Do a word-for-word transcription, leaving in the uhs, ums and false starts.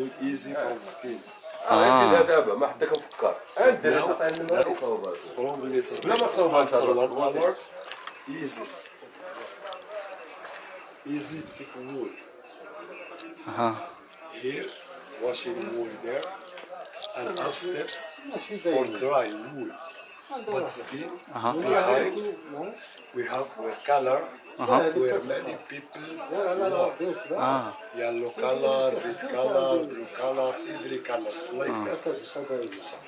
wool easy from skin. اه سيدي دابا ما حدا كنفكر عندي تعطيني النمره وصوبات Strong لا ما صوبات after one hour. Easy. Easy thick wool. اها Here, washing wool there, and up steps for dry wool. But skin behind, we have a color where many people want. اه Yellow color, red color, blue color, every colors like that.